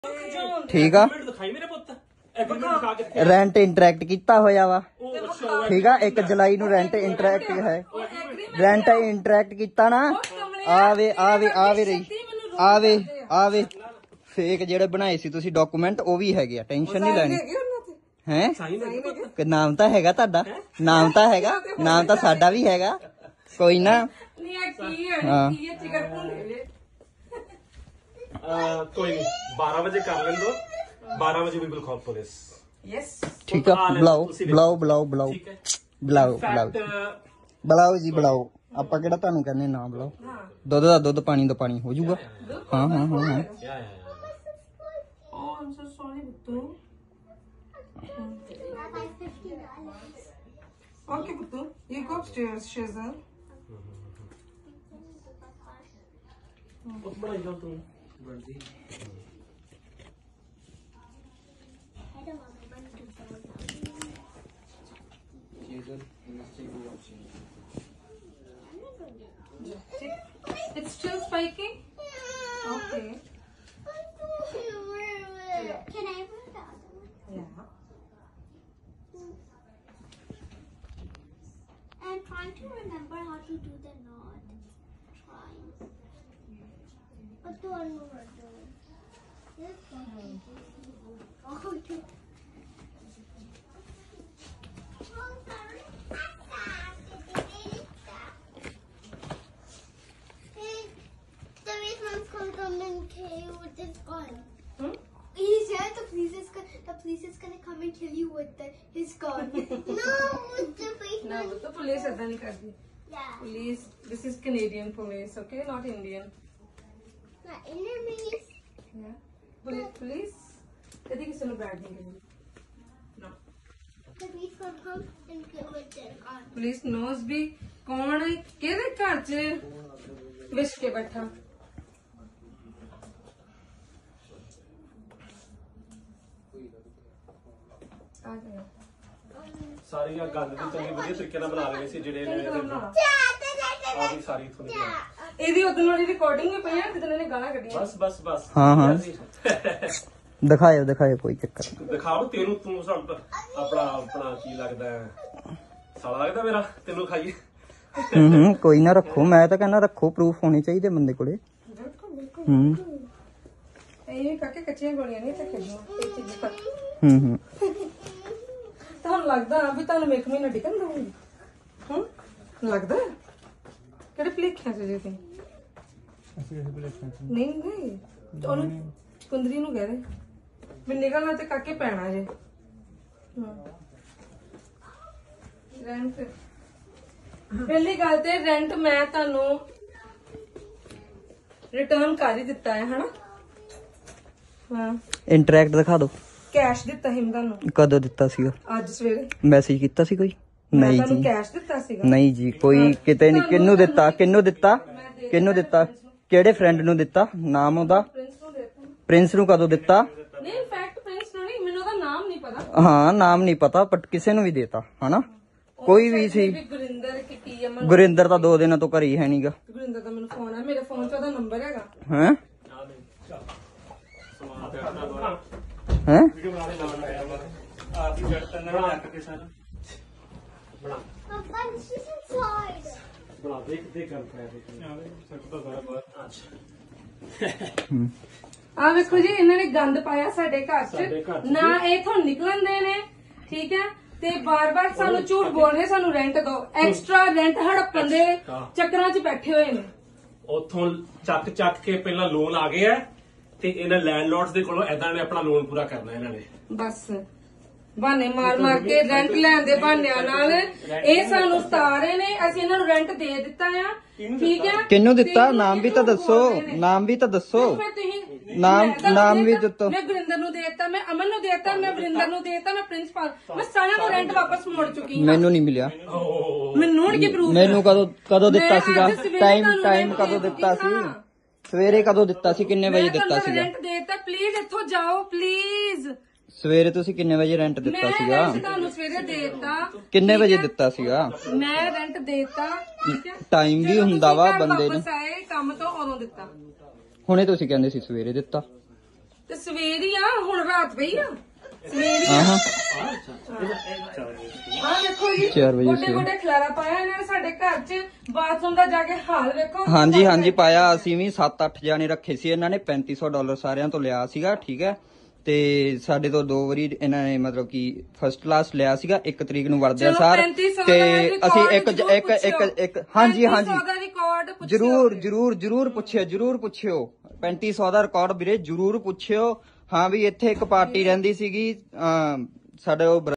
ठीक है rent interact किया होया वा ठीक है 1 जुलाई नू रेंट इंटरैक्ट है रेंट इंटरैक्ट किया ना आवे आवे आवे रही आवे आवे फेक जेडे बनाए सी तुसी डॉक्यूमेंट वो भी है टेंशन नहीं लैनी है नाम तो हैगा तुहाडा नाम तो हैगा नाम तो साडा भी हैगा कोई ना कोई नहीं 12 बजे कर लें दो 12 बजे बिल्कुल कॉल पुलिस ठीक है बुलाओ बुलाओ बुलाओ बुलाओ बुलाओ बुलाओ बुलाओ जी बुलाओ ਆਪਾਂ ਕਿਹੜਾ ਤੁਹਾਨੂੰ ਕਹਿੰਦੇ ਨਾ ਬੁਲਾਓ ਦੁੱਧ ਦਾ ਦੁੱਧ ਪਾਣੀ ਦਾ ਪਾਣੀ ਹੋ ਜਾਊਗਾ ਹਾਂ ਹਾਂ ਹਾਂ ਹਾਂ I'm so sorry Buttu. Okay Buttu, you go upstairs Shazal. बहुत बड़ा इधर तो बंदी It's still spiking? Okay. Can I put the other one? Yeah. I'm trying to remember how to do the knot. Trying. But the one more doing. This one. Oh, sorry. The policeman's gonna come and kill you with this gun. He said the police is gonna come and kill you with his gun. No, with the policeman. No, but the police is not kardi. Yeah. Police. This is Canadian police, okay, not Indian. Not enemies. Yeah. Police. कभी किसी ने बैठ नहीं करी. No. The police gonna come and kill with their gun. Police knows भी कौन है किधर घर च विश के बैठा. आ गया. सारी गंद भी चंगी वधिया तरीके नाल बना लेने सी जेडे आ भी सारी इथों निकल ਇਹਦੀ ਉਦੋਂ ਵਾਲੀ ਰਿਕਾਰਡਿੰਗ ਵੀ ਪਈ ਆ ਜਦੋਂ ਇਹਨੇ ਗਾਲਾਂ ਕੱਢੀਆਂ. बस हाँ हाँ दिखाओ दिखाओ कोई चक्कर नहीं दिखाओ तेनू तू अपना अपना की लगदा है साला लगदा मेरा तेनू खाइए कोई ना रखो मैं तो कहना रखो प्रूफ होने चाहिए बंदे कोले ਇਹ ਕਾਕੇ ਕੱਚੀਆਂ ਗੋਲੀਆਂ ਨਹੀਂ ਤੇ ਖੇਡਣਾ ਇਹ ਚੀਜ਼ ਪਰ ਤੁਹਾਨੂੰ ਲੱਗਦਾ ਵੀ ਤੁਹਾਨੂੰ ਇੱਕ ਮਹੀਨਾ ਟਿਕਣ ਦਊਂਗੀ ਲੱਗਦਾ ਕਿਹੜੇ ਭਲੇਖਿਆਂ ਚ ਜੇ ਤੁਸੀਂ ਨਹੀਂ ਨਹੀਂ ਉਹਨੂੰ ਕੁੰਦਰੀ ਨੂੰ ਕਹਿ ਦੇ ਵੀ ਨਿਕਲਣਾ ਤੇ ਕਾਕੇ ਪੈਣਾ ਜੇ ਰੈਂਟ ਪਹਿਲੀ ਗੱਲ ਤੇ ਰੈਂਟ ਮੈਂ ਤੁਹਾਨੂੰ ਰਿਟਰਨ ਕਰ ਹੀ ਦਿੱਤਾ ਹੈ ਹਨਾ ਹਾਂ ਇੰਟਰੈਕਟ ਦਿਖਾ ਦਿਓ ਕੈਸ਼ ਦਿੱਤਾ ਸੀ ਮੈਂ ਤੁਹਾਨੂੰ ਕਦੋਂ ਦਿੱਤਾ ਸੀਗਾ ਅੱਜ ਸਵੇਰੇ ਮੈਸੇਜ ਕੀਤਾ ਸੀ ਕੋਈ ਮੈਂ ਨਹੀਂ ਤੁਹਾਨੂੰ ਜੀ ਕੈਸ਼ ਦਿੱਤਾ ਸੀਗਾ ਨਹੀਂ ਜੀ ਕੋਈ ਕਿਤੇ ਨਹੀਂ ਕਿਹਨੂੰ ਦਿੱਤਾ ਕਿਹੜੇ ਫਰੈਂਡ ਨੂੰ ਦਿੱਤਾ ਨਾਮ ਉਹਦਾ ਪ੍ਰਿੰਸ ਨੂੰ ਦਿੱਤਾ ਪ੍ਰਿੰਸ ਨੂੰ ਕਦੋਂ ਦਿੱਤਾ ਨਹੀਂ ਇਨਫੈਕਟ ਪ੍ਰਿੰਸ ਨੂੰ ਨਹੀਂ ਮੈਨੂੰ ਉਹਦਾ ਨਾਮ ਨਹੀਂ ਪਤਾ ਹਾਂ ਨਾਮ ਨਹੀਂ ਪਤਾ ਬਟ ਕਿਸੇ ਨੂੰ ਵੀ ਦੇਤਾ ਹਨਾ ਕੋਈ ਵੀ ਸੀ ਗੁਰਿੰਦਰ ਕਿ ਕੀ ਅਮਨ ਗੁਰਿੰਦਰ ਤਾਂ 2 ਦਿਨਾਂ ਤੋਂ ਘਰੇ ਹੀ ਹੈ ਨਹੀਂਗਾ ਗੁਰਿੰਦਰ ਦਾ ਮੈਨੂੰ ਫੋਨ ਆ ਮੇਰੇ ਫੋਨ 'ਚ ਉਹਦਾ ਨੰਬਰ ਹੈਗਾ ਹੈ ਹੈ Papa, this is inside. बना देख कर ਆ ਵੇਖੋ ਜੀ ਇਹਨਾਂ ਨੇ ਗੰਦ ਪਾਇਆ ਸਾਡੇ ਘਰ 'ਚ ਨਾ ਇਹ ਤੋਂ ਨਿਕਲਣ ਦੇ ਨੇ ਠੀਕ ਹੈ ਤੇ ਬਾਰ-ਬਾਰ ਸਾਨੂੰ ਝੂਠ ਬੋਲ ਰਹੇ ਸਾਨੂੰ ਰੈਂਟ ਦਿਓ ਐਕਸਟਰਾ ਰੈਂਟ ਹੜੱਪਣ ਦੇ ਚੱਕਰਾਂ 'ਚ ਬੈਠੇ ਹੋਏ ਨੇ ਉਥੋਂ ਚੱਕ ਕੇ ਪਹਿਲਾਂ ਲੋਨ ਆ ਗਏ ਆ ਤੇ ਇਹਨਾਂ ਲੈਂਡਲੋਰਡਸ ਦੇ ਕੋਲੋਂ ਐਦਾਂ ਨੇ ਆਪਣਾ ਲੋਨ ਪੂਰਾ ਕਰਨਾ ਇਹਨਾਂ ਨੇ ਬਸ ਬਹਾਨੇ ਮਾਰ ਕੇ ਰੈਂਟ ਲੈਣ ਦੇ ਬਹਾਨਿਆਂ ਨਾਲ ਇਹ ਸਾਨੂੰ ਸਤਾ ਰਹੇ ਨੇ ਅਸੀਂ ਇਹਨਾਂ ਨੂੰ ਰੈਂਟ ਦੇ ਦਿੱਤਾ ਆ ਠੀਕ ਹੈ ਕਿਹਨੂੰ ਦਿੱਤਾ ਨਾਮ ਵੀ ਤਾਂ ਦੱਸੋ ਨਾਮ ਵੀ ਤਾਂ ਦੱਸੋ ਨਾਮ ਵੀ ਦਿੱਤੋ ਮੈਂ ਗੁਰਿੰਦਰ ਨੂੰ ਦੇਤਾ ਮੈਂ ਅਮਨ ਨੂੰ ਦੇਤਾ ਮੈਂ ਵਰਿੰਦਰ ਨੂੰ ਦੇਤਾ ਮੈਂ ਪ੍ਰਿੰਸੀਪਲ ਮੈਂ ਸਾਰਿਆਂ ਨੂੰ ਰੈਂਟ ਵਾਪਸ ਮੋੜ ਚੁੱਕੀ ਹਾਂ ਮੈਨੂੰ ਨਹੀਂ ਮਿਲਿਆ ਮੈਨੂੰ ਹੁਣ ਕੀ ਪ੍ਰੂਫ ਮੈਨੂੰ ਕਦੋਂ ਦਿੱਤਾ ਸੀਗਾ ਟਾਈਮ ਕਦੋਂ ਦਿੱਤਾ ਸੀ ਸਵੇਰੇ ਕਦੋਂ ਦਿੱਤਾ ਸੀ ਕਿੰਨੇ ਵਜੇ ਦਿੱਤਾ ਸੀਗਾ ਰੈਂਟ ਦੇਤਾ ਪਲੀਜ਼ ਇੱਥੋਂ ਜਾਓ ਪਲੀਜ਼ ਸਵੇਰੇ ਤੁਸੀਂ ਕਿੰਨੇ ਵਜੇ ਰੈਂਟ ਦਿੱਤਾ ਸੀਗਾ ਮੈਂ ਤੁਹਾਨੂੰ ਸਵੇਰੇ ਦੇਤਾ ਕਿੰਨੇ ਵਜੇ ਦਿੱਤਾ ਸੀਗਾ ਮੈਂ ਰੈਂਟ ਦੇਤਾ ਠੀਕ ਹੈ ਟਾਈਮ ਵੀ ਹੁੰਦਾ ਵਾ ਬੰਦੇ ਨੂੰ ਵਾਪਸ ਆਏ ਕੰਮ ਤੋਂ ਉਦੋਂ ਦਿੱਤਾ ਹੁਣੇ ਤੁਸੀਂ ਕਹਿੰਦੇ ਸੀ ਸਵੇਰੇ ਦਿੱਤਾ ਤੇ ਸਵੇਰ ਹੀ ਆ, ਹੁਣ ਰਾਤ ਪਈ ਆ, ਸਵੇਰ ਹੀ ਹਾਂ ਆ ਦੇਖੋ ਜੀ 4 ਵਜੇ ਗੋਡੇ ਗੋਡੇ ਖਲਾਰਾ ਪਾਇਆ ਇਹਨਾਂ ਨੇ ਸਾਡੇ ਘਰ 'ਚ। ਬਾਥਰੂਮ ਦਾ ਜਾ ਕੇ ਹਾਲ ਵੇਖੋ। ਹਾਂਜੀ ਹਾਂਜੀ ਪਾਇਆ, ਅਸੀਂ ਵੀ 7-8 ਜਾਣੇ ਰੱਖੇ ਸੀ। ਇਹਨਾਂ ਨੇ $3500 ਸਾਰਿਆਂ ਤੋਂ ਲਿਆ ਸੀਗਾ, ਠੀਕ ਹੈ। ਤੇ ਸਾਡੇ ਤੋਂ 2 ਵਾਰੀ ਇਹਨਾਂ ਨੇ ਮਤਲਬ ਕਿ ਫਸਟ ਕਲਾਸ ਲਿਆ ਸੀਗਾ। 1 ਤਰੀਕ ਨੂੰ ਵਰਦਿਆ ਸਾਰ ਤੇ ਅਸੀਂ ਇੱਕ ਹਾਂਜੀ ਹਾਂਜੀ ਜਰੂਰ ਪੁੱਛਿਓ 3500 ਦਾ ਰਿਕਾਰਡ ਵੀਰੇ, ਜਰੂਰ ਪੁੱਛਿਓ। ਹਾਂ ਵੀ ਇੱਥੇ ਇੱਕ ਪਾਰਟੀ ਰਹਿੰਦੀ ਸੀਗੀ ਸਾਡੇ